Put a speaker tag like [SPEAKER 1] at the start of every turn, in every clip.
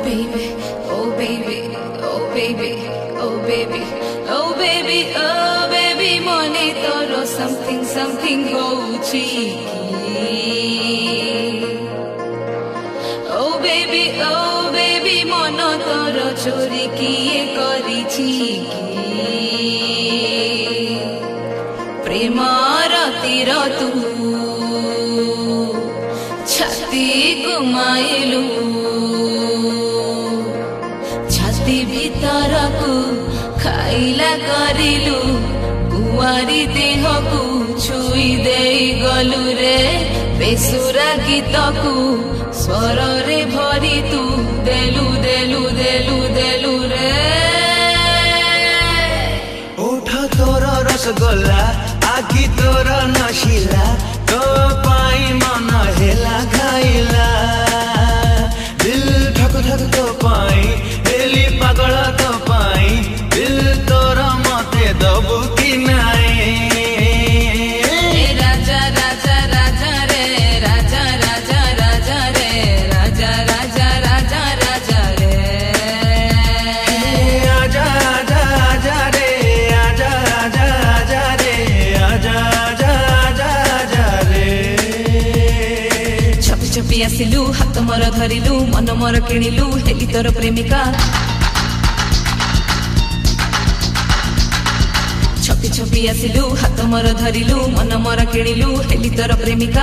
[SPEAKER 1] baby, oh baby, oh baby, oh baby, oh baby, oh baby, mone toro something something hochi oh baby mono toro chori kiye karichi प्रेमर तीर तू छाती गुमाइलु छाती भीतर को खाइला करिलु कुआरी देह को छुई दे गलु रे बेसुरा गीत को स्वर रे भरी तू देलु देलु देलु देलु रे
[SPEAKER 2] ओठ तोर रसगोल्ला आखि तोर नशिला तो पाई मन हेला खाइला दिल ठक ठक तो पाई हेली पागल तो पाई दिल तोर मते दबु कि नाई
[SPEAKER 1] राजा राजा राजा रे राजा राजा राजा रे राजा राजा राजा राजा रे
[SPEAKER 2] आजा आजा आजा रे आजा आजा आजा रे आजा आजा आजा आजा रे
[SPEAKER 1] छपी छपी आसिलु हाथ मोर धरिलु मन मोर किणिलु हेली तोर प्रेमिका छपी छपी आसिलु हाथ मोर धरिलु मन मोर किणिलु हेली तोर प्रेमिका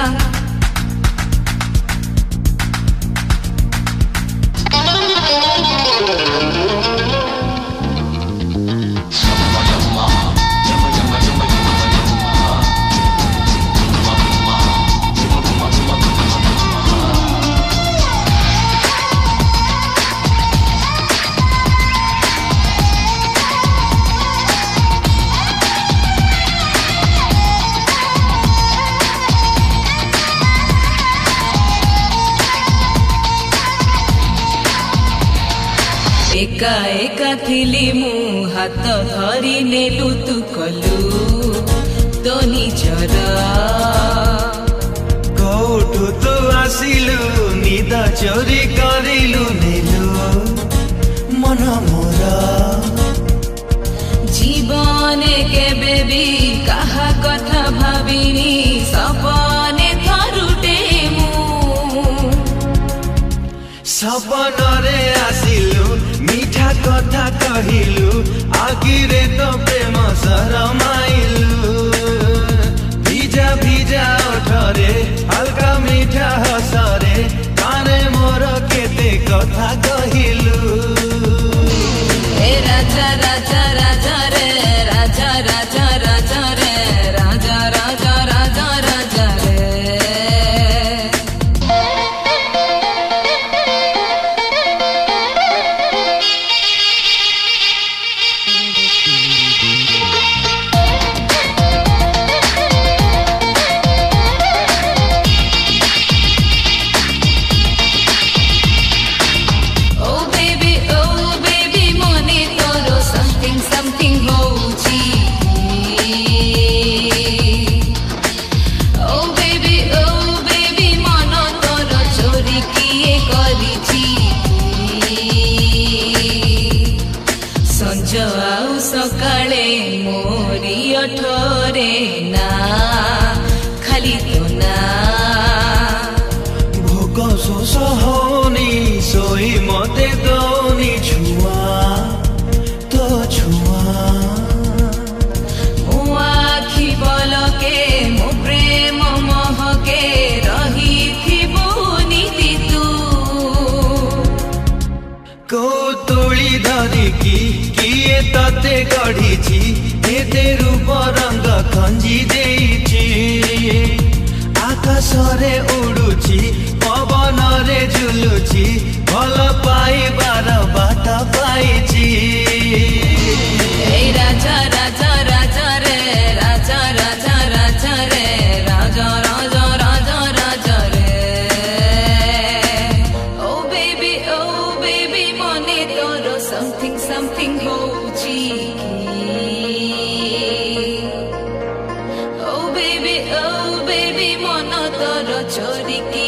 [SPEAKER 1] एका एका थिली मु हाथ धरी नेलु तू कलु तो निजर
[SPEAKER 2] कौठु तू आसिलु निद चोरी करिलु नेलु मन मोर
[SPEAKER 1] जीवने के बेबी कहा कथा भाविनी सपने थरुटे मु
[SPEAKER 2] सपन रे आसिलु मीठा कथा कहिलु आगिरे तो प्रेम शरमाइलु भिजा भिजा ओठरे हल्का मीठा हसरे काने मोर केते कथा कहिलु
[SPEAKER 1] ए राजा राजा राजा रे राजा राजा राजा रे राजा राजा राजा राजा रे सकाळे मोरी अठरे ना खाली तो ना
[SPEAKER 2] भोक शोष होनी सोई मते दौनी छुआ तो छुआ
[SPEAKER 1] मो आखि बलके मो प्रेम महके रही थिबो नीति तू
[SPEAKER 2] को तोली धरिकी किए तते गढ़ी एते रूप रंग खंजी देइछि आकाश रे उडुछि पवन रे झुलुछि भल पाइबार बाट पाइछि
[SPEAKER 1] राजा राजा राजा रे राजा राजा राजा रे राजा राजा राजा राजा रे ओ बेबी मने तोरो something something होची oh baby मन तोरो चोरी की